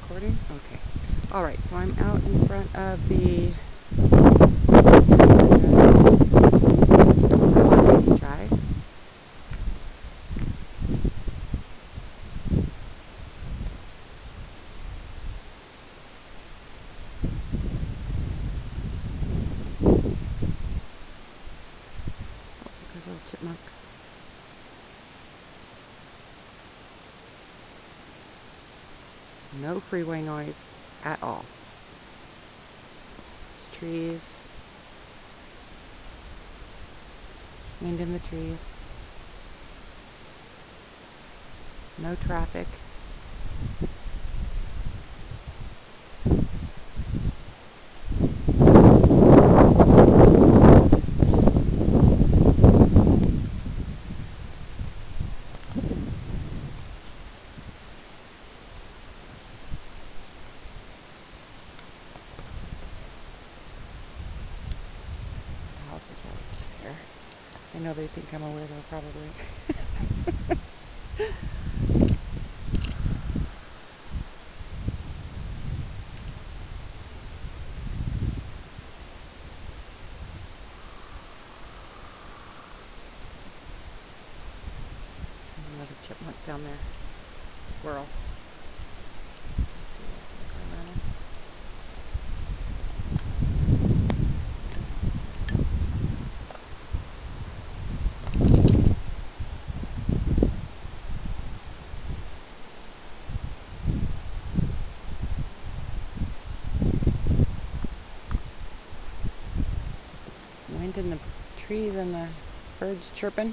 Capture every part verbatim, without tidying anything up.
recording? Okay. Alright, so I'm out in front of the drive. Oh, there's a little chipmunk. No freeway noise at all. Just trees. Wind in the trees. No traffic. House is right there. I know they think I'm a weirdo, probably. Another chipmunk down there. Squirrel. Wind in the trees and the birds chirping.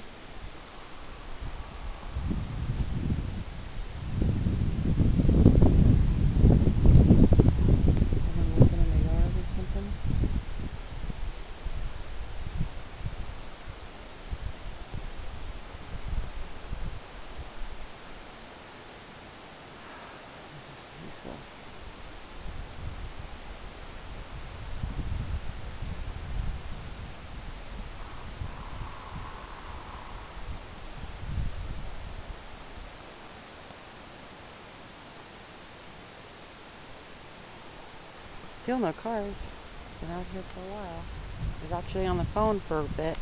Someone living in the yard or something. This is peaceful. Still no cars. Been out here for a while. I was actually on the phone for a bit.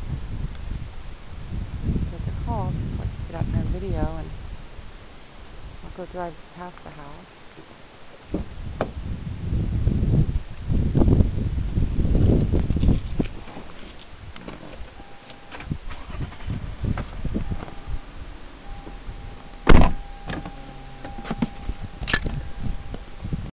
Took a call. So I could get out here and video, and I'll go drive past the house.